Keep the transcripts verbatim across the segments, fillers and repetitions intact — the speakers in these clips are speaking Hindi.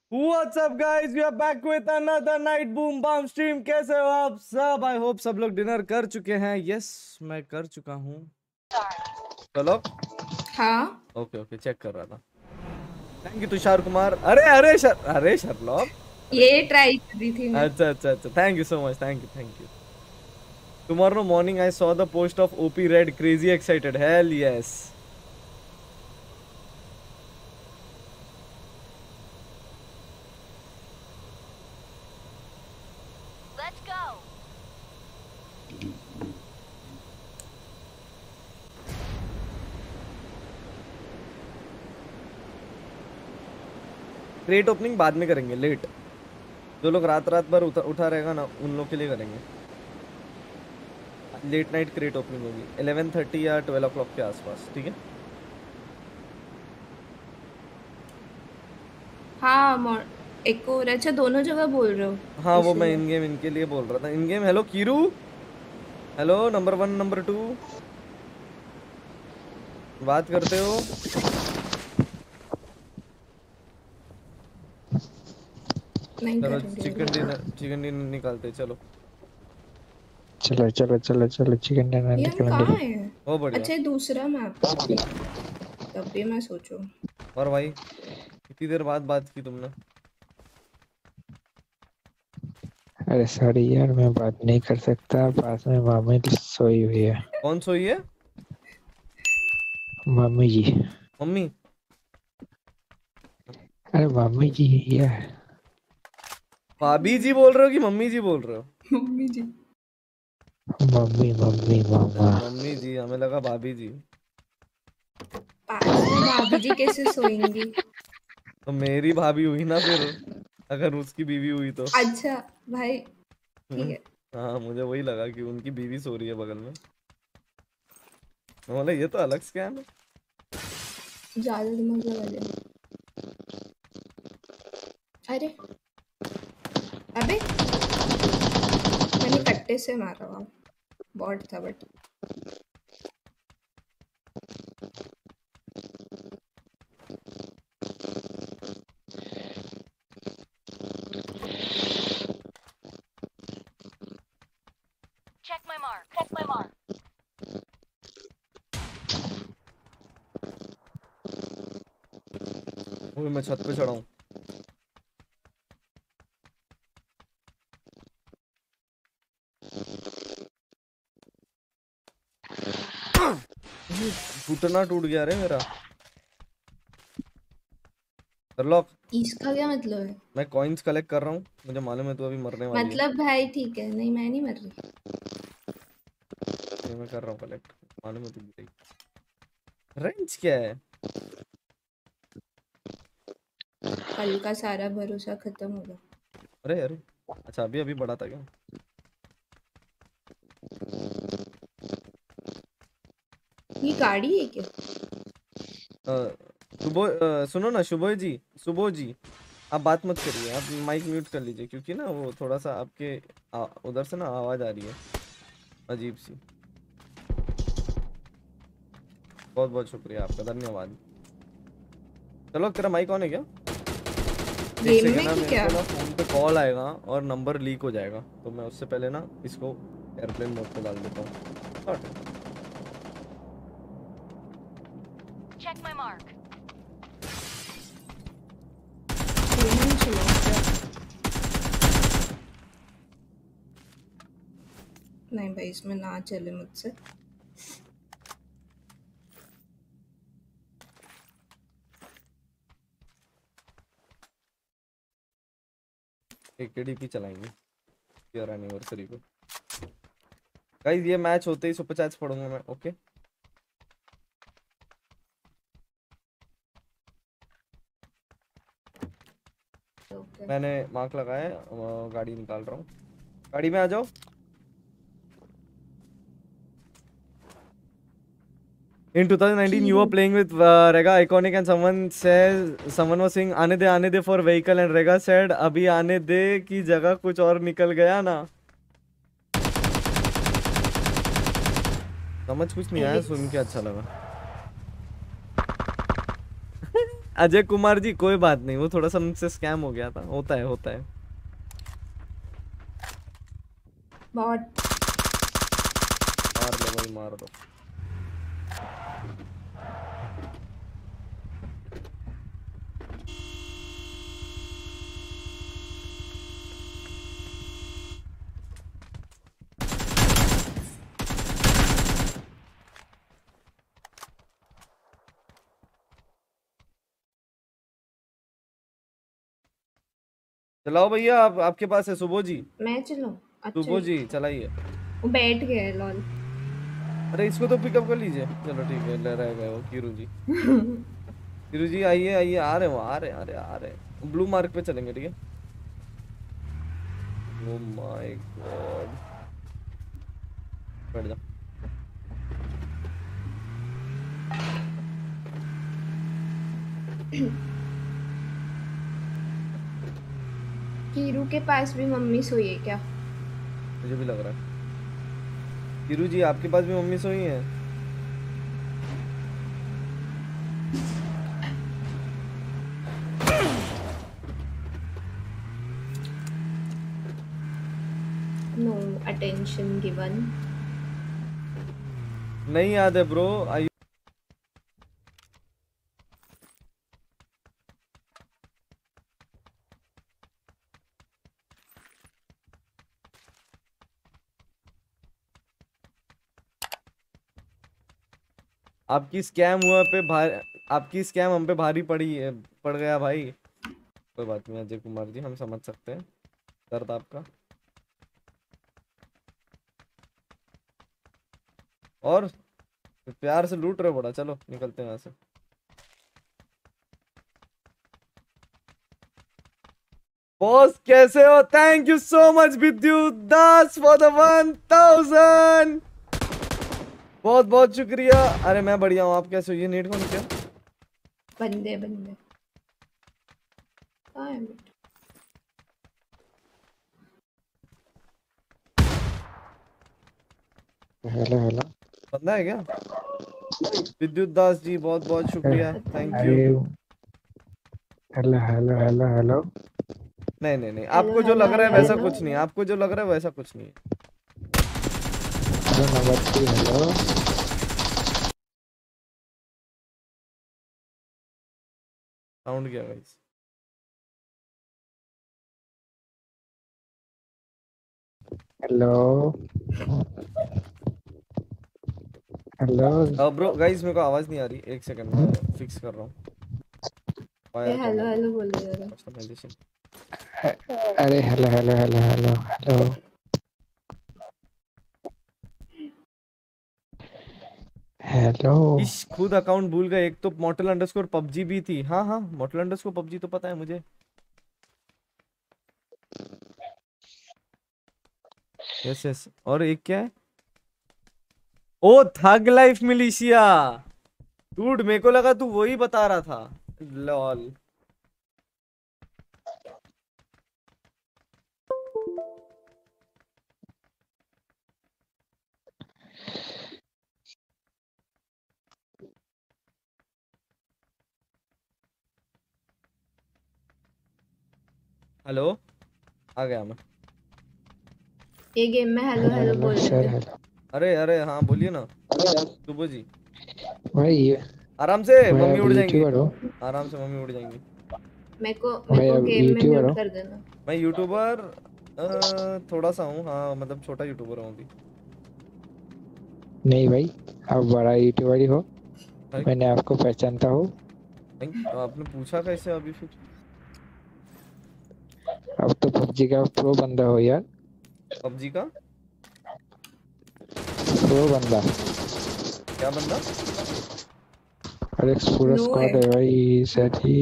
What's up guys, we are back with another night boom bam stream. कैसे हो आप सब? आई होप सब लोग डिनर कर चुके हैं. यस yes, मैं कर चुका हूँ. चलो. हाँ. ओके ओके चेक कर रहा था. Thank you Tushar Kumar. अरे अरे शर अरे शर्लॉक. ये ट्राई कर रही थी मैं. अच्छा अच्छा अच्छा. Thank you so much. Thank you thank you. Tomorrow morning I saw the post of O P Red. Crazy excited. Hell yes. Crate opening बाद में करेंगे लेट. जो लोग रात रात भर उठा, उठा रहेगा ना उन लोग के लिए करेंगे. लेट नाइट क्रेट ओपनिंग होगी इलेवन थर्टी या ट्वेल्व o'clock के आसपास. ठीक है. हाँ एक और. अच्छा दोनों जगह बोल रहे हो? हाँ वो मैं इन गेम इनके लिए बोल रहा था. In game. Hello Kiru. Hello number one number two. बात करते हो? नहीं चलो चिकन डिनर चिकन डिनर निकालते. चलो चलो चलो चलो चलो चिकन डिनर निकालेंगे. ओ बढ़िया. अच्छा दूसरा मैप. तब भी मैं सोचूं. और भाई कितनी देर बाद बात की तुमने? अरे सॉरी यार मैं बात नहीं कर सकता. पास में मामी सोई हुई है. कौन सोई है? मम्मी जी. मम्मी. अरे मम्मी जी यार. भाभी जी बोल रहे हो कि मम्मी जी बोल रहे हो? मम्मी जी. मम्मी मम्मी मामा. मम्मी जी. हमें लगा भाभी जी. भाभी जी कैसे सोएंगी? तो मेरी भाभी हुई ना फिर. अगर उसकी बीवी हुई तो. अच्छा भाई ठीक है. हाँ मुझे वही लगा कि उनकी बीवी सो रही है बगल में. बोले ये तो अलग स्कैम है. ज्यादा दिमाग लगा दे. अरे अबे मैंने कट्टे से मारा. हुआ बॉट था but. Check my mark. Check my mark. वो मैं छत पे चढ़ा हूँ. टूटना टूट गया रे मेरा. लॉक. इसका क्या मतलब है? मैं कॉइंस कलेक्ट कर रहा हूँ. मुझे मालूम है तू अभी मरने वाली मतलब है. भाई ठीक है. नहीं मैं नहीं मर रही. ये मैं कर रहा हूँ कलेक्ट. मालूम है तुझे. रेंज क्या है? कल का सारा भरोसा खत्म हो गया. अरे अरे अच्छा अभी अभी बढ़ा था क्या? ये गाड़ी है क्या? सुबह सुनो ना शुभो जी. शुभो जी आप बात मत करिए. आप माइक म्यूट कर लीजिए क्योंकि ना वो थोड़ा सा आपके उधर से ना आवाज आ रही है अजीब सी. बहुत बहुत शुक्रिया आपका. धन्यवाद. चलो तेरा माइक ऑन है क्या? गेम में कि क्या? फोन पे कॉल आएगा और नंबर लीक हो जाएगा तो मैं उससे पहले ना इसको एयरप्लेन मोड पे डाल देता हूँ. Check my mark. नहीं भाई इसमें ना चले मुझसे. एक केडीपी चलाएंगे यार एनिवर्सरी पे. गाइस ये मैच होते ही सुपर चैट्स पढ़ूंगा मैं. Okay okay. मैंने मार्क लगाया. गाड़ी निकाल रहा हूँ. गाड़ी में आ जाओ. In twenty nineteen, you were playing with uh, Rega Iconic and someone says, someone was saying, आने दे आने दे for vehicle and Rega said, अभी आने दे की जगह कुछ और निकल गया ना. समझ कुछ नहीं आया. सुन के अच्छा लगा. अजय कुमार जी कोई बात नहीं, वो थोड़ा सा मुझसे स्कैम हो गया था, होता है होता है। बहुत मार दो भाई मार दो। चलाओ भैया, आप आपके पास है सुबो जी। मैं चलूं? अच्छा सुबो जी चलाइए। वो बैठ गए लॉल। अरे इसको तो पिकअप कर लीजिए। चलो ठीक है, ले रह गए वो कीरू जी। कीरू जी आइए आइए, आ रहे हो आ रहे आ रहे आ रहे। ब्लू मार्क पे चलेंगे ठीक है। ओह माय गॉड, बैठ जा। कीरू के पास भी मम्मी सोई है क्या? मुझे भी लग रहा है। कीरू जी आपके पास भी मम्मी सोई है? No attention given. नहीं याद है ब्रो। आई आपकी स्कैम हुआ पे भारी, आपकी स्कैम हम पे भारी पड़ी है, पड़ गया भाई। कोई बात नहीं अजय कुमार जी, हम समझ सकते हैं दर्द आपका। और प्यार से लूट रहे हो बड़ा। चलो निकलते हैं यहाँ से। बॉस कैसे हो? Thank you so much Vidyut Das for the one thousand. बहुत बहुत शुक्रिया। अरे मैं बढ़िया हूँ, आप कैसे हो? ये नेट कौन क्या? बंदे बंदे कहाँ है बेटा? Hello hello. बंदा है क्या? विद्युत दास जी बहुत बहुत शुक्रिया, थैंक यू। अरे हेलो हेलो हेलो हेलो। नहीं नहीं नहीं, हेलो आपको जो हेलो लग रहा है हेलो वैसा हेलो कुछ नहीं है, आपको जो लग रहा है वैसा कुछ नहीं है। Hello number three hello. Sound क्या guys? Hello hello. Bro guys मेरे को आवाज नहीं आ रही, एक सेकंड में फिक्स कर रहा हूँ। ये वायर हेलो कम हेलो बोले जा रहा। कस्टमाइजेशन। अरे hello hello hello hello hello hello. इश खुद अकाउंट भूल गए। एक तो मॉर्टल अंडरस्कोर पबजी भी थी। हाँ हाँ मॉर्टल अंडरस्कोर पबजी तो पता है मुझे। Yes yes. और एक क्या है? Oh thug life militia. Dude मेरे को लगा तू वही बता रहा था। लॉल। हेलो आ गया मैं। ये गेम में हेलो हेलो हेलो हेलो बोल सर रहे थे। हेलो। अरे अरे हाँ बोलिए ना सुबह जी। भाई ये आराम से भाई मम्मी आप उड़ जाएंगी। यूट्यूबर हो? आराम से मम्मी उड़ जाएंगी। मेरे को मेरे भाई को आप गेम में यूट्यूबर म्यूट हो? कर देना। मैं यूट्यूबर थोड़ा सा हूँ हाँ, मतलब छोटा यूट्यूबर हूँ अभी। नहीं भाई, आप बड़ा यूट्यूबर ही हो, भाई मैंने आपको पहचानता हूँ। भाई, तो आपने पूछा कैसे अभी फिर? अब तो पबजी का प्रो बंदा हो यार। पबजी का प्रो बंदा। क्या बंदा? और एक पूरा नो है। स्क्वाड है भाई सर ही।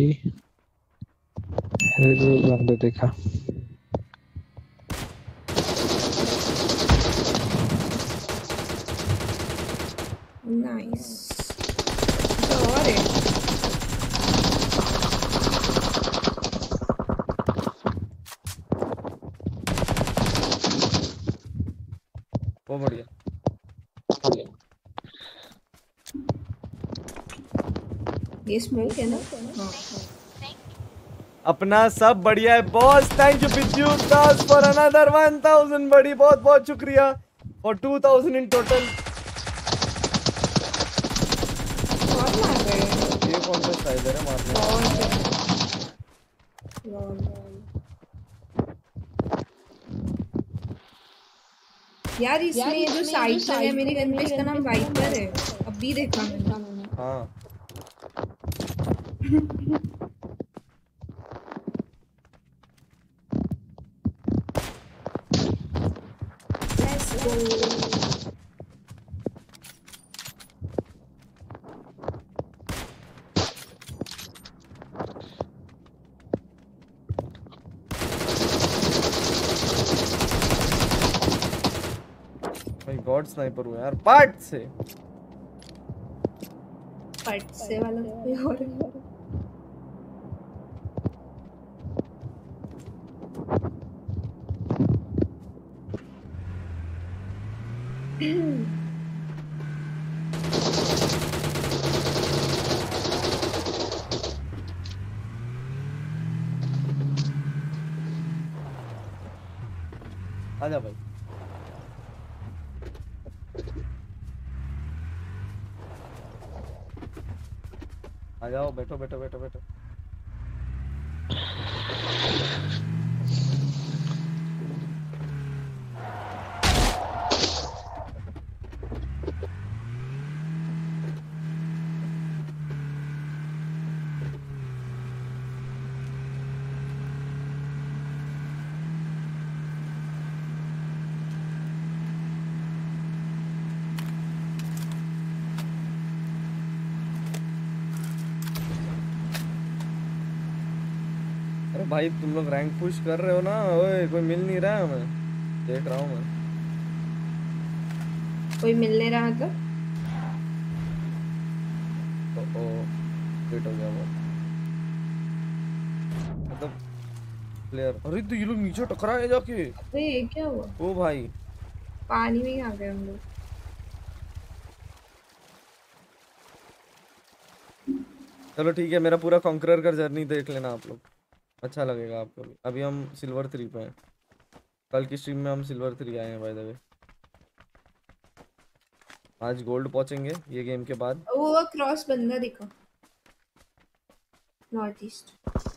बंदा देखा। नाइस। अच्छा और है। वो बढ़िया। ये स्मोक है ना? हाँ। अपना सब बढ़िया है boss. Thank you Vidyu Das for another one thousand बड़ी, बहुत बहुत शुक्रिया और टू थाउजेंड इन टोटल। कौन मार रहे हैं? ये कौन सा स्ट्राइकर है मारने वाला? कौन से? Lol lol. यार इसमें ये जो साइड पर है मेरी गन पे, इसका नाम वाइपर है। अभी देखा मैंने। हाँ लेट्स गो। भाई गॉड स्नाइपर हूँ यार पार्ट से। पट से वाला कोई और है। आजा भाई। आ जाओ बैठो बैठो बैठो बैठो। अरे भाई तुम लोग रैंक पुश कर रहे हो ना? ओए कोई मिल नहीं रहा है हमें, देख रहा हूँ मैं। कोई मिल नहीं रहा तो ओ ओ वेट हो गया वो मतलब प्लेयर। अरे तो ये लोग नीचे टकराए जाके। अबे ये क्या हुआ? ओ भाई पानी में ही आ गए हम लोग। चलो ठीक है, मेरा पूरा कॉन्करर का जर्नी देख लेना आप लोग, अच्छा लगेगा आपको भी। अभी हम सिल्वर थ्री पे हैं, कल की स्ट्रीम में हम सिल्वर थ्री आए हैं बाय द वे। आज गोल्ड पहुंचेंगे ये गेम के बाद। वो क्रॉस बंदा दिखा नॉर्थ ईस्ट।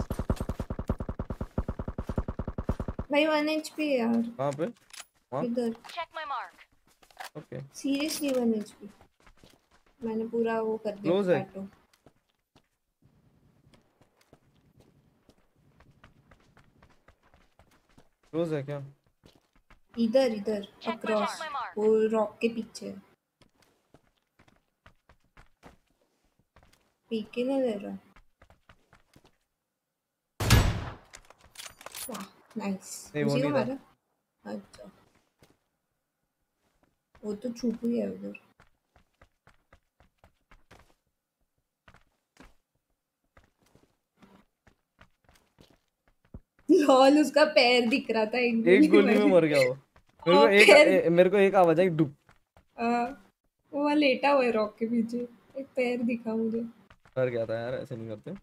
भाई वन एचपी है यार। कहाँ पे? वहाँ? इधर। Check my mark. Okay seriously one HP. मैंने पूरा वो कर दिया Close है। टैटू। क्लोज है क्या? इधर इधर Check my across mark. my mark. वो रॉक के पीछे। पीके नहीं दे रहा। वाह नाइस। नहीं, वो उसी को नहीं था। मारा। अच्छा वो तो छुप ही है उधर। लॉल उसका पैर दिख रहा था एक एक गोली में मारी। मर गया वो। मेरे को हाँ, एक पैर। ए, मेरे को एक आवाज आई डुप। आ, वो वहाँ लेटा हुआ है रॉक के पीछे। एक पैर दिखा मुझे। डर गया था यार, ऐसे नहीं करते।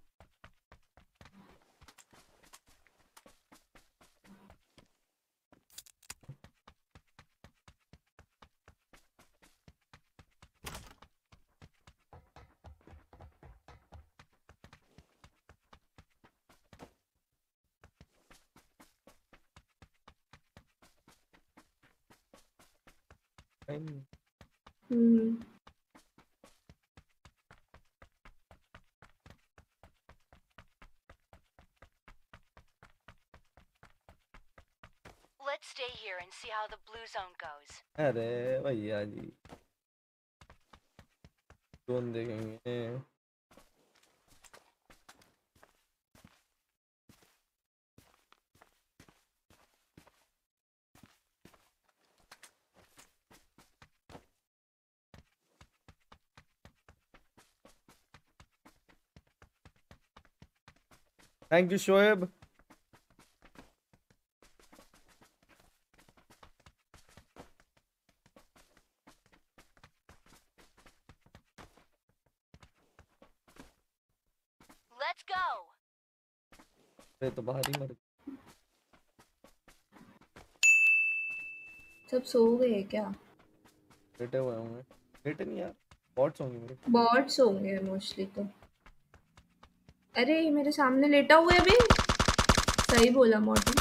हम्म Let's stay here and see how the blue zone goes. अरे भैया जी कौन देखेंगे? Thank you Shoaib. Let's go. ये तो बाहर ही मर सब सो गए क्या? लेटे हुए होंगे। लेटे नहीं यार, बॉट्स होंगे मेरे। बॉट्स होंगे मोस्टली तो। अरे ये मेरे सामने लेटा हुआ है अभी। सही बोला मोटी,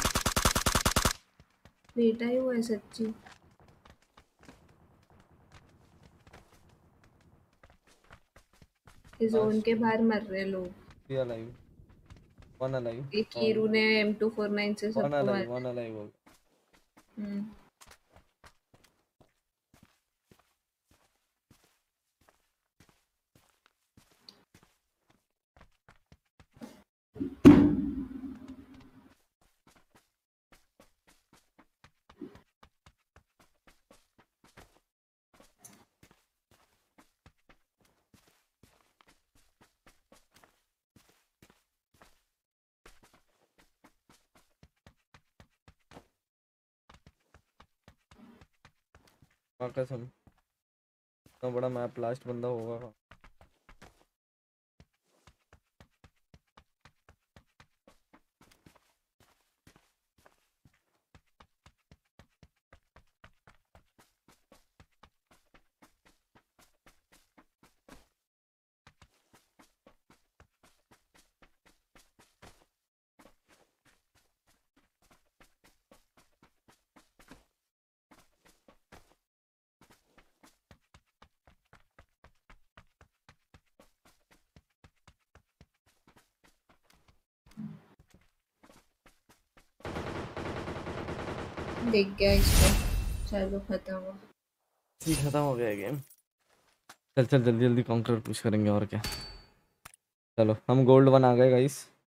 लेटा ही हुआ है सच्ची। इस जोन के बाहर मर रहे लोग। थ्री अलाइव, वन अलाइव, एक हीरू ने एम टू फोर नाइन से वन सबको मार अलाइव, वन अलाइव हो गया। हम्म हाँ कसम, इतना बड़ा मैप लास्ट बंदा होगा। देख गया इसको। चलो खत्म हुआ। जी खत्म हो गया गेम। चल चल जल्दी जल्दी काउंटर पुश करेंगे और क्या। चलो हम गोल्ड वन आ गए गाइस।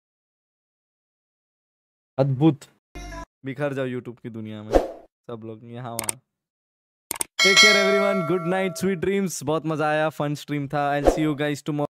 अद्भुत। बिखर जाओ यूट्यूब की दुनिया में सब लोग यहाँ वहाँ। Take care everyone, good night, sweet dreams. बहुत मजा आया, फन स्ट्रीम था। I will see you guys tomorrow.